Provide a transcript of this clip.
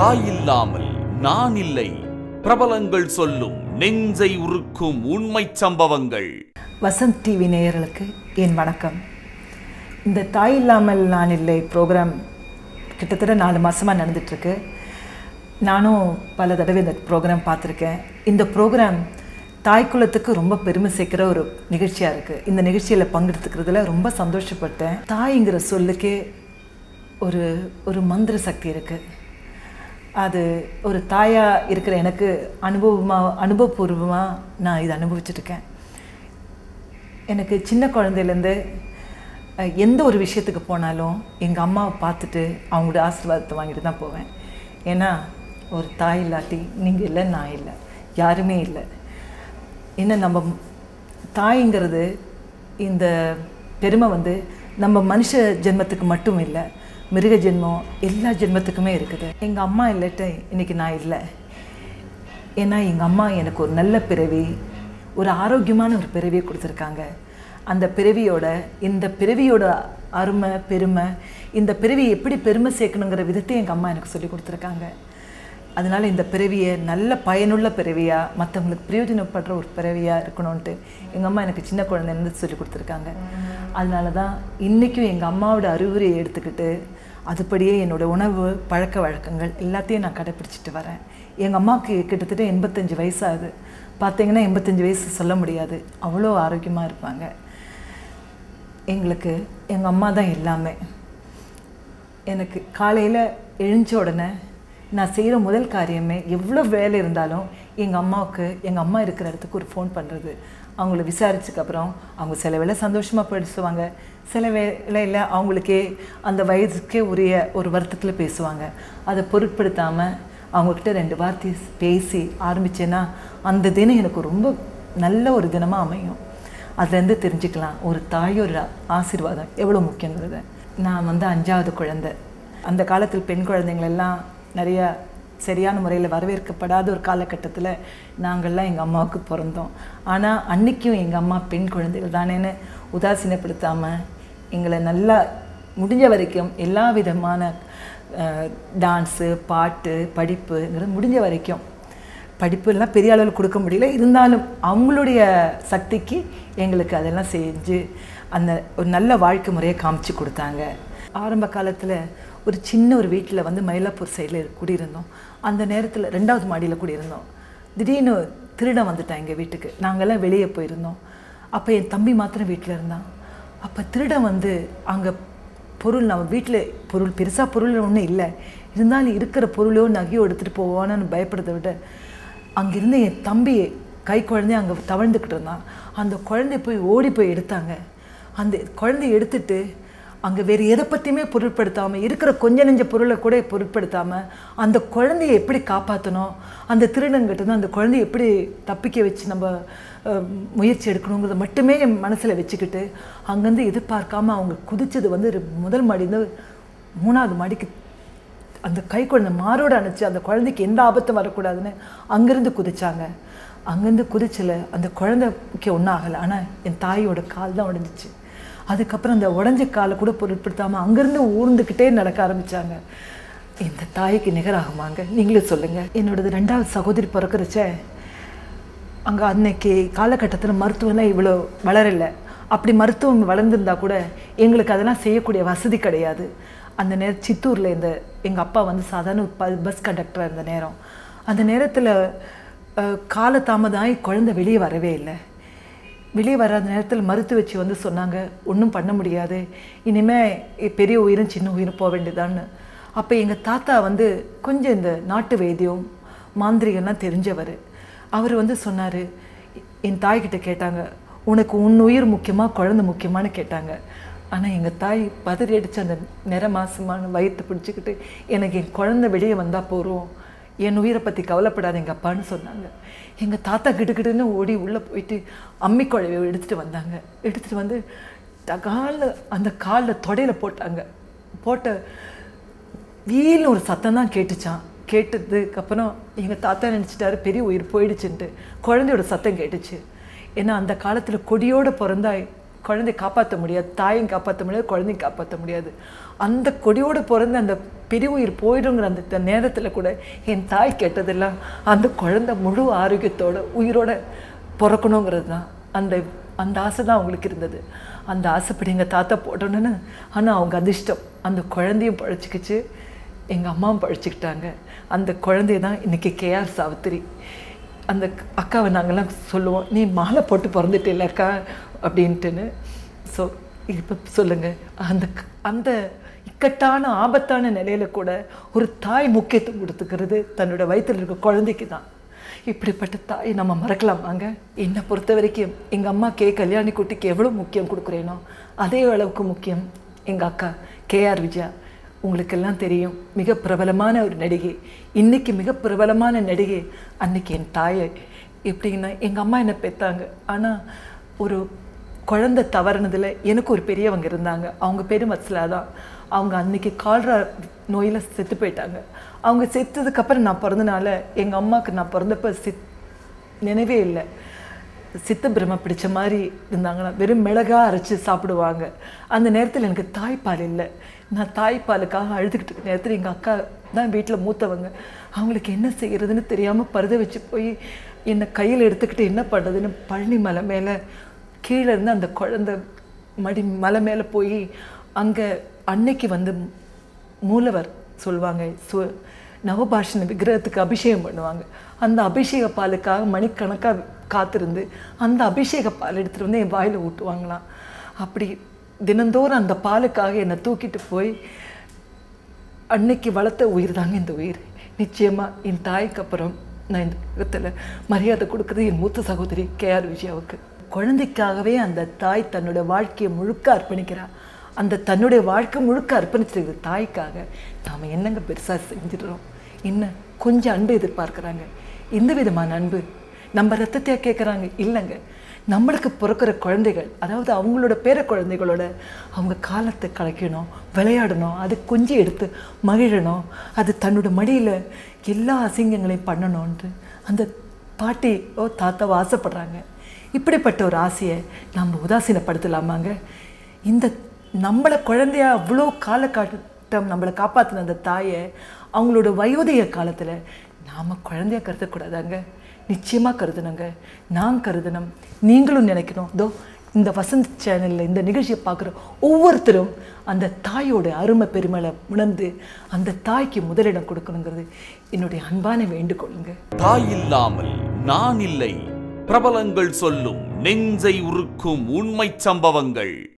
தாய் இல்லாமல் நான் இல்லை. பிரபலங்கள் சொல்லும் நெஞ்சை உருக்கும் உண்மை சம்பவங்கள். வசந்த் டிவி நேயர்களுக்கு என் வணக்கம். இந்த தாய் இல்லாமல் நான் இல்லை ப்ரோக்ராம் கிட்டத்தட்ட 4 மாதமாக நடந்துகிட்ருக்கு. நானும் பல தடவை இந்த ப்ரோக்ராம் பார்த்துருக்கேன். இந்த ப்ரோக்ராம் தாய்க்குலத்துக்கு ரொம்ப பெருமை சேர்க்குற ஒரு நிகழ்ச்சியாக இருக்குது. இந்த நிகழ்ச்சியில் பங்கெடுத்துக்கிறதுல ரொம்ப சந்தோஷப்பட்டேன். தாய்ங்கிற சொல்லுக்கே ஒரு மந்திர சக்தி இருக்குது. அது ஒரு தாயாக இருக்கிற எனக்கு அனுபவபூர்வமாக நான் இதை அனுபவிச்சுட்ருக்கேன். எனக்கு சின்ன குழந்தையிலேருந்து எந்த ஒரு விஷயத்துக்கு போனாலும் எங்கள் அம்மாவை பார்த்துட்டு அவங்களோட ஆசீர்வாதத்தை வாங்கிட்டு தான் போவேன். ஏன்னா ஒரு தாய் இல்லாட்டி நீங்கள் இல்லை, நான் இல்லை, யாருமே இல்லை. என்ன நம்ம தாய்ங்கிறது இந்த பெருமை நம்ம மனுஷ ஜென்மத்துக்கு மட்டும் இல்லை, மிருக ஜென்மம் எல்லா ஜென்மத்துக்குமே இருக்குது. எங்கள் அம்மா இல்லட்ட இன்றைக்கி நான் இல்லை. ஏன்னா எங்கள் அம்மா எனக்கு ஒரு நல்ல பிறவி, ஒரு ஆரோக்கியமான ஒரு பிறவியை கொடுத்துருக்காங்க. அந்த பிறவியோட இந்த பிறவியோட அருமை பெருமை, இந்த பிறவியை எப்படி பெருமை சேர்க்கணுங்கிற விதத்தை எங்கள் அம்மா எனக்கு சொல்லி கொடுத்துருக்காங்க. அதனால் இந்த பிறவியை நல்ல பயனுள்ள பிறவியாக, மற்றவங்களுக்கு பிரயோஜனப்படுற ஒரு பிறவியாக இருக்கணும்ன்ட்டு எங்கள் அம்மா எனக்கு சின்ன குழந்தைலேருந்து சொல்லி கொடுத்துருக்காங்க. அதனால தான் இன்றைக்கும் எங்கள் அம்மாவோட அறிவுரையை எடுத்துக்கிட்டு அதுபடியே என்னோடய உணவு பழக்க வழக்கங்கள் எல்லாத்தையும் நான் கடைப்பிடிச்சிட்டு வரேன். எங்கள் அம்மாவுக்கு கிட்டத்தட்ட 85 வயசாகுது. பார்த்திங்கன்னா 85 வயசு சொல்ல முடியாது, அவ்வளோ ஆரோக்கியமாக இருப்பாங்க. எங்களுக்கு எங்கள் அம்மா தான் எல்லாமே. எனக்கு காலையில் எழுந்த உடனே நான் செய்கிற முதல் காரியமே, எவ்வளோ வேலை இருந்தாலும் எங்கள் அம்மாவுக்கு எங்கள் அம்மா இருக்கிற இடத்துக்கு ஒரு ஃபோன் பண்ணுறது. அவங்கள விசாரிச்சதுக்கப்புறம் அவங்க சில வேளை சந்தோஷமாக பேசுவாங்க, சில வேளையில் அவங்களுக்கே அந்த வயதுக்கே உரிய ஒரு வருத்தத்தில் பேசுவாங்க. அதை பொருட்படுத்தாமல் அவங்கக்கிட்ட 2 வார்த்தை பேசி ஆரம்பித்தேன்னா அந்த தினம் எனக்கு ரொம்ப நல்ல ஒரு தினமாக அமையும். அதுலேருந்து தெரிஞ்சுக்கலாம் ஒரு தாயோட ஆசீர்வாதம் எவ்வளோ முக்கியங்கிறத. நான் 5வது குழந்தை. அந்த காலத்தில் பெண் குழந்தைங்களெல்லாம் நிறையா சரியான முறையில் வரவேற்கப்படாத ஒரு காலகட்டத்தில் நாங்கள்லாம் எங்கள் அம்மாவுக்கு பிறந்தோம். ஆனால் அன்றைக்கும் எங்கள் அம்மா பெண் குழந்தைகள் தானேன்னு உதாசீனப்படுத்தாமல் எங்களை நல்லா முடிஞ்ச வரைக்கும் எல்லா விதமான டான்ஸு, பாட்டு, படிப்புங்கிறது முடிஞ்ச வரைக்கும், படிப்புலாம் பெரிய அளவில் கொடுக்க முடியல, இருந்தாலும் அவங்களுடைய சக்திக்கு எங்களுக்கு அதெல்லாம் செஞ்சு அந்த ஒரு நல்ல வாழ்க்கை முறையை காமிச்சு கொடுத்தாங்க. ஆரம்ப காலத்தில் ஒரு சின்ன ஒரு வீட்டில் மயிலாப்பூர் சைடில் குடியிருந்தோம். அந்த நேரத்தில் 2வது மாடியில் குடியிருந்தோம். திடீர்னு திருடன் வந்துட்டான் எங்கள் வீட்டுக்கு. நாங்கள்லாம் வெளியே போயிருந்தோம். அப்போ என் தம்பி மாத்திரம் வீட்டில் இருந்தான். அப்போ திருடன் அங்கே பொருள், நம்ம வீட்டில் பெருசாக பொருள் ஒன்றும் இல்லை, இருந்தாலும் இருக்கிற பொருளையோ நகையோ எடுத்துகிட்டு போவான்னு பயப்படுறதை விட அங்கேருந்து என் தம்பி கை குழந்தைய அங்கே தவழ்ந்துக்கிட்டு இருந்தான். அந்த குழந்தைய போய் ஓடி போய் எடுத்தாங்க. அந்த குழந்தைய எடுத்துட்டு அங்கே வேறு எதை பற்றியுமே பொருட்படுத்தாமல், இருக்கிற கொஞ்ச நெஞ்ச பொருளை கூட பொருட்படுத்தாமல் அந்த குழந்தைய எப்படி காப்பாற்றணும், அந்த திருடங்கிட்ட அந்த குழந்தைய எப்படி தப்பிக்க வச்சு நம்ம முயற்சி எடுக்கணுங்கிறத மட்டுமே என் மனசில் வச்சுக்கிட்டு அங்கேருந்து எதிர்பார்க்காம அவங்க குதித்தது முதல் மாடிந்து 3வது மாடிக்கு அந்த கை குழந்தை மாரோடு அணைச்சி அந்த குழந்தைக்கு எந்த ஆபத்தும் வரக்கூடாதுன்னு அங்கேருந்து குதிச்சாங்க. அங்கேருந்து குதிச்சல அந்த குழந்தைக்கு ஒன்றும் ஆகலை. ஆனால் என் தாயோட கால் தான் உடைஞ்சிச்சு. அதுக்கப்புறம் அந்த உடஞ்ச காலை கூட பொருட்படுத்தாமல் அங்கேருந்து ஊர்ந்துக்கிட்டே நடக்க ஆரம்பித்தாங்க. இந்த தாய்க்கு நிகராகுமாங்க? நீங்களே சொல்லுங்கள். என்னோடது 2வது சகோதரி பிறக்கிறச்ச அங்கே அன்னைக்கு காலகட்டத்தில் மருத்துவம்லாம் இவ்வளோ வளரலை. அப்படி மருத்துவம் வளர்ந்துருந்தா கூட எங்களுக்கு அதெல்லாம் செய்யக்கூடிய வசதி கிடையாது. அந்த நேரம் சித்தூரில் எங்கள் அப்பா சாதாரண பஸ் கண்டக்டராக இருந்த நேரம். அந்த நேரத்தில் காலதாமதமாகி குழந்தை வெளியே வரவே இல்லை. வெளியே வராத நேரத்தில் மருத்துவ வச்சு சொன்னாங்க, ஒன்றும் பண்ண முடியாது, இனிமேல் பெரிய உயிரும் சின்ன உயிரும் போக வேண்டியதான்னு. அப்போ எங்கள் தாத்தா கொஞ்சம் இந்த நாட்டு வைத்தியம் மாந்திரிகம்லாம் தெரிஞ்சவர். அவர் சொன்னார், என் தாய்கிட்ட கேட்டாங்க, உனக்கு உன் உயிர் முக்கியமாக குழந்தை முக்கியமானு கேட்டாங்க. ஆனால் எங்கள் தாய் பதறி அடித்து அந்த நிற மாசமான வயிற்று பிடிச்சிக்கிட்டு, எனக்கு என் குழந்தை வெளியே வந்தால் போகிறோம், என் உயிரை பற்றி கவலைப்படாத எங்கள் அப்பான்னு சொன்னாங்க. எங்கள் தாத்தா கிட்டுக்கிட்டுன்னு ஓடி உள்ளே போயிட்டு அம்மி குழவையை எடுத்துகிட்டு வந்தாங்க. எடுத்துகிட்டு டகாலில் அந்த காலில் தொடையில் போட்டாங்க. போட்ட வீல்னு ஒரு சத்தம் தான் கேட்டுச்சான். கேட்டதுக்கப்புறம் எங்கள் தாத்தா நினச்சிட்டாரு பெரிய உயிர் போயிடுச்சுன்ட்டு. குழந்தையோட சத்தம் கேட்டுச்சு. ஏன்னா அந்த காலத்தில் கொடியோடு பிறந்தா குழந்தைய காப்பாற்ற முடியாது, தாயும் காப்பாற்ற முடியாது, குழந்தையும் காப்பாற்ற முடியாது. அந்த கொடியோடு பிறந்த அந்த பெருவுயிர் போயிடுங்கிற அந்த நேரத்தில் கூட என் தாய் கேட்டதெல்லாம் அந்த குழந்தை முழு ஆரோக்கியத்தோட உயிரோட பிறக்கணுங்கிறது தான். அந்த அந்த ஆசை தான் அவங்களுக்கு இருந்தது. அந்த ஆசைப்படி எங்கள் தாத்தா போட்டோன்னு. ஆனால் அவங்க அதிர்ஷ்டம், அந்த குழந்தையும் பழச்சிக்கிச்சு, எங்கள் அம்மாவும் பழச்சிக்கிட்டாங்க. அந்த குழந்தைய தான் இன்றைக்கி கேஆர் சாவித்திரி. அந்த அக்காவை நாங்கள்லாம் சொல்லுவோம், நீ மாலை போட்டு பிறந்துட்டே அக்கா அப்படின்ட்டுன்னு. ஸோ இப்போ சொல்லுங்கள், அந்த அந்த இக்கட்டான ஆபத்தான நிலையில கூட ஒரு தாய் முக்கியத்துவம் கொடுத்துக்கிறது தன்னோட வயிற்றில் இருக்க குழந்தைக்கு தான். இப்படிப்பட்ட தாய் நம்ம மறக்கலாமாங்க? என்னை பொறுத்த வரைக்கும் எங்கள் அம்மா கல்யாணி குட்டிக்கு எவ்வளோ முக்கியம் கொடுக்குறேனோ அதே அளவுக்கு முக்கியம் எங்கள் அக்கா கேஆர் விஜயா. உங்களுக்கெல்லாம் தெரியும், மிக பிரபலமான ஒரு நடிகை, இன்றைக்கி மிக பிரபலமான நடிகை. அன்றைக்கி என் தாயை எப்படின்னா, எங்கள் அம்மா என்னை பெற்றாங்க. ஆனால் ஒரு குழந்தை தவறுனதில் எனக்கு ஒரு பெரியவங்க இருந்தாங்க, அவங்க பேர் மத்ஸ்லா தான். அவங்க அன்றைக்கி கால்ரா நோயில் செத்து போயிட்டாங்க. அவங்க செத்ததுக்கப்புறம் நான் பிறந்தனால எங்கள் அம்மாவுக்கு நான் பிறந்தப்போ நினைவே இல்லை. சித்த பிரம பிடிச்ச மாதிரி இருந்தாங்கன்னா வெறும் மிளகாக அரைச்சி சாப்பிடுவாங்க. அந்த நேரத்தில் எனக்கு தாய்ப்பால் இல்லை. நான் தாய்ப்பாலுக்காக அழுதுகிட்டு இருக்க நேரத்தில் எங்கள் அக்கா தான் வீட்டில் மூத்தவங்க. அவங்களுக்கு என்ன செய்கிறதுன்னு தெரியாமல் பருத வச்சு போய் என்னை கையில் எடுத்துக்கிட்டு என்ன பண்ணுறதுன்னு பழனி மலை மேலே கீழே இருந்து அந்த குழந்தை மலை மேலே போய் அங்கே அன்னைக்கு வந்து மூலவர் சொல்லுவாங்க, நவபாஷண விக்கிரகத்துக்கு அபிஷேகம் பண்ணுவாங்க. அந்த அபிஷேக பாலுக்காக மணிக்கணக்காக காத்திருந்து அந்த அபிஷேக பால் எடுத்துகிட்டு வந்து என் வாயில் ஊட்டுவாங்களாம். அப்படி தினந்தோறும் அந்த பாலுக்காக என்னை தூக்கிட்டு போய் அன்னைக்கு வளர்த்த உயிர் தாங்க இந்த உயிர். நிச்சயமாக என் தாய்க்கு அப்புறம் நான் இந்த உலகத்தில் மரியாதை கொடுக்குறது என் மூத்த சகோதரி கேஆர் விஜயாவுக்கு. குழந்தைக்காகவே அந்த தாய் தன்னோட வாழ்க்கையை முழுக்க அர்ப்பணிக்கிறாள். அந்த தன்னுடைய வாழ்க்கை முழுக்க அர்ப்பணிச்சிருக்கிற தாய்க்காக நாம் என்னங்க பெருசாக செஞ்சிடுறோம்? என்ன கொஞ்சம் அன்பு எதிர்பார்க்குறாங்க. இந்த விதமான அன்பு நம்ம ரத்தத்தையாக கேட்குறாங்க? இல்லைங்க. நம்மளுக்கு பிறக்கிற குழந்தைகள், அதாவது அவங்களோட பேர குழந்தைகளோட அவங்க காலத்தை கலைக்கணும், விளையாடணும், அது கொஞ்சம் எடுத்து மகிழணும், அது தன்னோட மடியில் எல்லா அசிங்கங்களையும் பண்ணணுன்ட்டு அந்த பாட்டியோ தாத்தாவோ ஆசைப்படுறாங்க. இப்படிப்பட்ட ஒரு ஆசையை நம்ம உதாசீனப்படுத்தலாமாங்க? இந்த நம்மளை குழந்தையா அவ்வளோ காலகட்டம் நம்மளை காப்பாற்றின அந்த தாயை அவங்களோட வயோதிக காலத்தில் நாம் குழந்தையாக கருதக்கூடாதாங்க? நிச்சயமாக கருதணுங்க. நான் கருதணும், நீங்களும் நினைக்கணும். இதோ இந்த வசந்த் சேனலில் இந்த நிகழ்ச்சியை பார்க்குற ஒவ்வொருத்தரும் அந்த தாயோட அருமை பெருமளை உணர்ந்து அந்த தாய்க்கு முதலிடம் கொடுக்கணுங்கிறது என்னுடைய அன்பான வேண்டுகோளுங்க. தாய் இல்லாமல் நான் இல்லை. பிரபலங்கள் சொல்லும் நெஞ்சை உருக்கும் உண்மை சம்பவங்கள்.